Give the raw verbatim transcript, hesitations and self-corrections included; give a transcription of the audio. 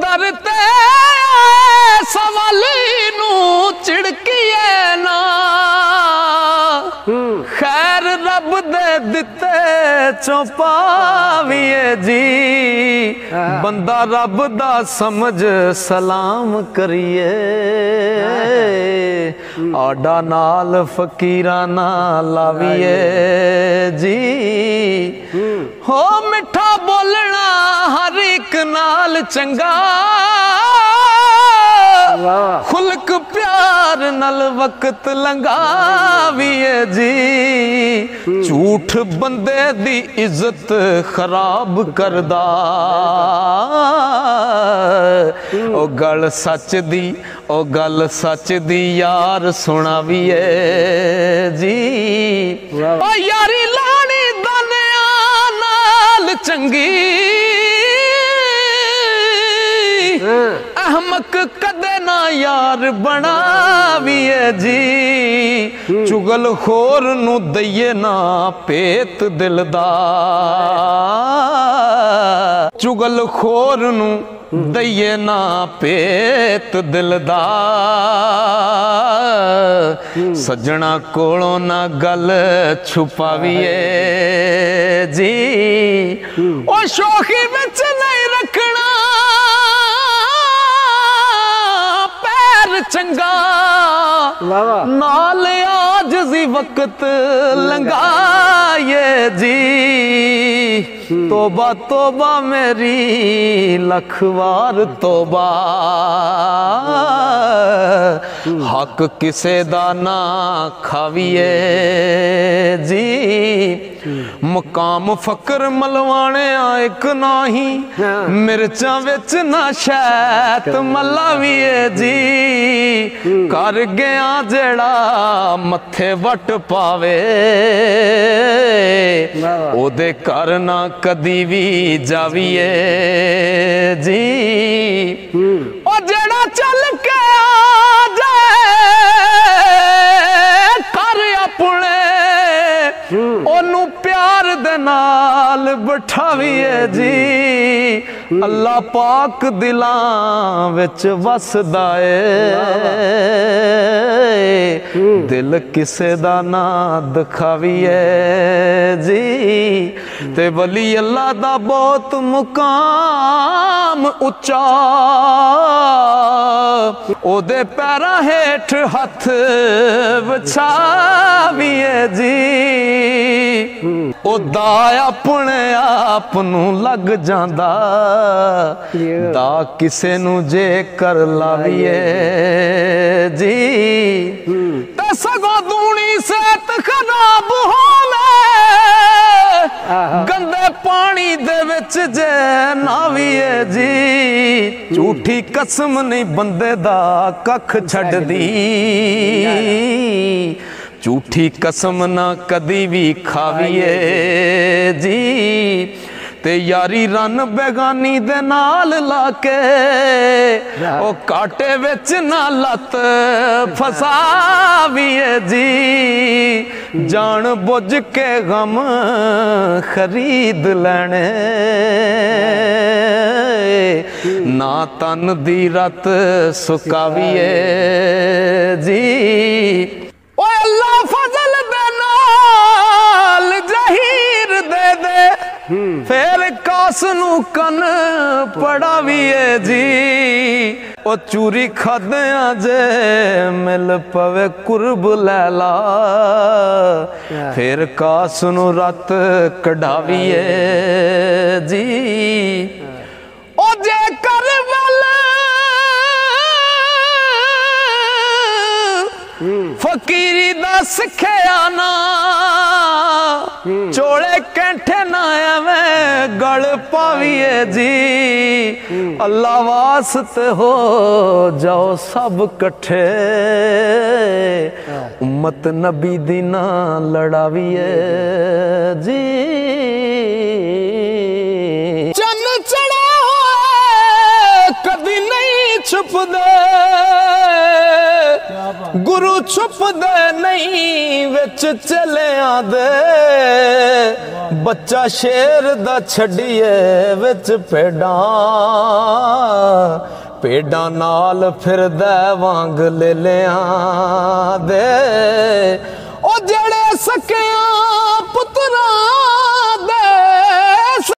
करते सवाली नू चिड़किए ना खैर रब दे दिते चों पाविए जी बंदा रब दा समझ सलाम करिए आडा नाल फकीरा ना लाविए जी हो मिठा बोलना हर एक नाल चंगा खुलक प्यार नल वक्त लंघाविए जी झूठ बंदे दी इज्जत खराब करदा ओ गल सच दी ओ गल सच दी यार सुनाविए जी ओ यारी लानी दनिया नाल चंगी अहमक कदे ना यार बनाविए जी चुगल खोर नू दइए ना पेत दिल दा चुगल खोर नू दइए ना पेत दिल दा सजना कोलों ना गल छुपाविए जी ओ शोखी विच नहीं रखना चंगा नाल आज जी वक्त लंघाए जी तोबा तोबा मेरी लखवार तोबा हक किसे दा ना खाविए जी मुकाम फकर मलवाने एक नाही मिर्चा विच ना शैत मलाविए जी कर गया जेड़ा मथे वट पावे ओदे कर ना कदी भी जाविए जी ओ जेड़ा चल के आ जाए कर अपने ओनू प्यार दे नाल बिठाविए जी अल्लाह पाक दिलां विच वसदा ए दिल किसे दा ना दिखाविए जी ते वली अल्लाह दा बहुत मुकाम उच्चा ओदे पैरां हेठ हथ विछाविए जी ओदा अपने आप नू लग जांदा दा किसे नू जे कर लाविए जी ते सगो दूनी सेहत खराब होवे गंदे पानी दे विच जे नाविए जी झूठी कसम नहीं बंदे दा कख छड्डदी झूठी कसम ना कदी भी खाविए जी ते यारी रन बेगानी दे नाल लाके ओ काटे विच ना लत फसाविए जी जान बुझ के गम खरीद लेने ना तन दी रत सुकाविए जी ओ अल्लाह फजल दे नाल जहीर दे दे फिर कास नू कन पड़ाविए जी ओ चूरी खादिया जे मिल पवे कुर्ब लैला फिर कास नू रत कढ़ाविए जी ओ जे कर फकीरी दा सिखया ना चोले कैंठे ना एवें गल पाविए जी अल्लाह वास्ते हो जाओ सब कट्ठे उम्मत नबी दी ना लड़ाविए जी चन चढ़ा कदी नहीं छुपदे गुरु छुपदे नहीं विच चलिया दे बच्चा शेर दा छड़िए विच भेड़ां भेडां नाल फिरदा वांग ले लिया दे ओ जेड़े सकियां